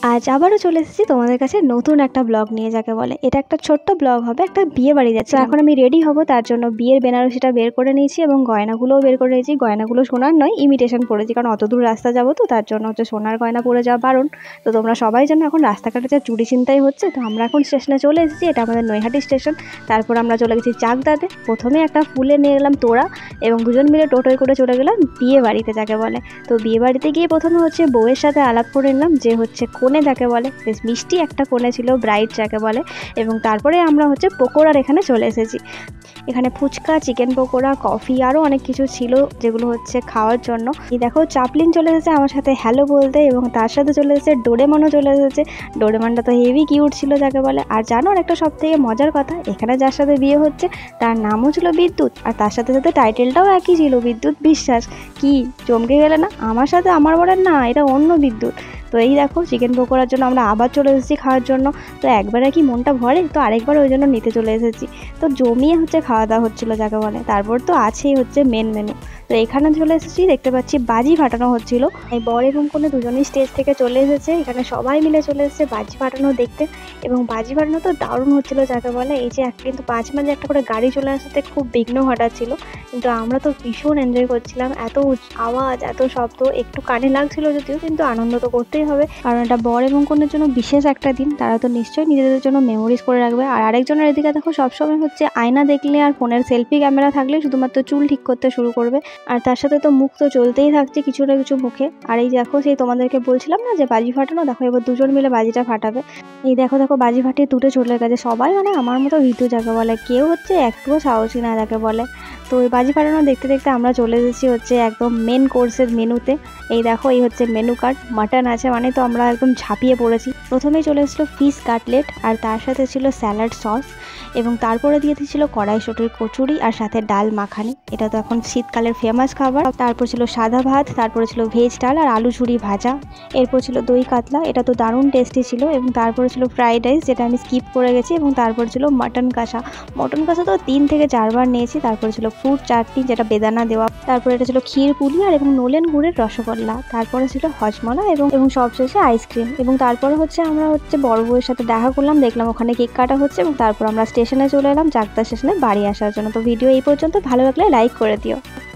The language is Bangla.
আজ আবারও চলে এসেছি তোমাদের কাছে নতুন একটা ব্লগ নিয়ে, যাকে বলে এটা একটা ছোট্ট ব্লগ হবে, একটা বিয়ে বাড়ি যাচ্ছে। এখন আমি রেডি হব, তার জন্য বিয়ের বেনারসিটা বের করে নিয়েছি এবং গয়নাগুলোও বের করে নিয়েছি। গয়নাগুলো সোনার নয়, ইমিটেশন পরেছি, কারণ অত দূর রাস্তা যাবো তো, তার জন্য হচ্ছে সোনার গয়না পরে যাওয়া বারণ। তো তোমরা সবাই জানো এখন রাস্তাঘাটে যা চুরি ছিনতাই হচ্ছে, তো আমরা এখন স্টেশনে চলে এসেছি। এটা আমাদের নৈহাটি স্টেশন। তারপর আমরা চলে গেছি চাকদাতে। প্রথমে একটা ফুলে নিয়ে গেলাম তোড়া এবং দুজন মিলে টোটোয় করে চলে গেলাম বিয়ে বাড়িতে, যাকে বলে। তো বিয়ে বাড়িতে গিয়ে প্রথমে হচ্ছে বউয়ের সাথে আলাপ করে নিলাম, যে হচ্ছে কোণে, যাকে বলে। বেশ মিষ্টি একটা কোণে ছিল, ব্রাইড যাকে বলে। এবং তারপরে আমরা হচ্ছে পকোড়ার এখানে চলে এসেছি। এখানে ফুচকা, চিকেন পকোড়া, কফি, আরও অনেক কিছু ছিল যেগুলো হচ্ছে খাওয়ার জন্য। এই দেখো চাপলিন চলে এসেছে আমার সাথে হ্যালো বলতে, এবং তার সাথে চলে এসেছে ডোরেমনও চলে এসেছে। ডোরেমনটা তো হেভি কিউট ছিল, যাকে বলে। আর জানো একটা সব থেকে মজার কথা, এখানে যার সাথে বিয়ে হচ্ছে তার নামও ছিল বিদ্যুৎ, আর তার সাথে সাথে টাইটেলটাও একই ছিল, বিদ্যুৎ বিশ্বাস। কি চমকে গেলে না? আমার সাথে আমার বলেন না, এটা অন্য বিদ্যুৎ। তো এই দেখো চিকেন পকোড়ার জন্য আমরা আবার চলে এসেছি খাওয়ার জন্য। তো একবারে কি মনটা ভরে, তো আরেকবার ওই জন্য নিতে চলে এসেছি। তো জমিয়ে হচ্ছে খাওয়া দাওয়া হচ্ছিলো, যাকে বলে। তারপর তো আছেই হচ্ছে মেন মেনু। তো এখানে চলে এসেছি, দেখতে পাচ্ছি বাজি ফাটানো হচ্ছিল। এই বর এবং কনে দুজনেই স্টেজ থেকে চলে এসেছে। এখানে সবাই মিলে চলে এসেছে বাজি ফাটানো দেখতে, এবং বাজি ফাটানো তো দারুণ হচ্ছিল, যাকে বলে। এই যে কিন্তু মাঝে মাঝে একটা করে গাড়ি চলে আসতে খুব বিঘ্ন ঘটাচ্ছিল, কিন্তু আমরা তো ভীষণ এনজয় করছিলাম। এত আওয়াজ, এত শব্দ একটু কানে লাগছিল যদিও, কিন্তু আনন্দ তো করতেই হবে, কারণ এটা বর এবং কনের জন্য বিশেষ একটা দিন। তারা তো নিশ্চয়ই নিজেদের জন্য মেমোরিজ করে রাখবে। আর আরেকজনের এদিকে দেখো সবসময় হচ্ছে আয়না দেখলে আর ফোনের সেলফি ক্যামেরা থাকলে শুধুমাত্র চুল ঠিক করতে শুরু করবে, আর তার সাথে তো মুখ তো চলতেই থাকছে কিছু না কিছু মুখে। আর এই দেখো সেই তোমাদেরকে বলছিলাম না যে বাজি ফাটানো, দেখো এবার দুজন মিলে বাজিটা ফাটাবে। এই দেখো দেখো বাজি ফাটিয়ে দূরে চলে গেছে সবাই, মানে আমার মতো ভীতু, যাকে বলে। কেউ হচ্ছে একটুও সাহসী না, যাকে বলে। তো ওই বাজি ফাটানো দেখতে দেখতে আমরা চলে এসেছি হচ্ছে একদম মেন কোর্সের মেনুতে। এই দেখো এই হচ্ছে মেনু কার্ড। মাটন আছে মানে তো আমরা একদম ঝাঁপিয়ে পড়েছি। প্রথমেই চলে এসেছিলো ফিশ কাটলেট, আর তার সাথে ছিল স্যালাড সস, এবং তারপরে দিয়ে দিয়েছিল কড়াইশুঁটির কচুরি আর সাথে ডাল মাখানি। এটা তো এখন শীতকালের ফেমাস খাবার। তারপর ছিল সাদা ভাত, তারপরে ছিল ভেজ ডাল আর আলু ঝুরি ভাজা। এরপর ছিল দই কাতলা, এটা তো দারুণ টেস্টি ছিল। এবং তারপরে ছিল ফ্রাইড রাইস, যেটা আমি স্কিপ করে গেছি। এবং তারপর ছিল মটন কষা। মটন কষা তো 3 থেকে 4 বার নিয়েছি। তারপরে ছিল ফ্রুট চাটনি, যেটা বেদানা দেওয়া। তারপরে এটা ছিল ক্ষীর পুলি আর এবং নলেন গুড়ের রসগোল্লা। তারপরে ছিল হজমলা এবং সবশেষে আইসক্রিম। এবং তারপরে হচ্ছে আমরা হচ্ছে বড় বউয়ের সাথে দেখা করলাম, দেখলাম ওখানে কেক কাটা হচ্ছে, এবং তারপর আমরা স্টেশনে চলে এলাম চাকদা স্টেশনে বাড়ি আসার জন্য। তো ভিডিও এই পর্যন্ত, ভালো লাগলে লাইক করে দিও।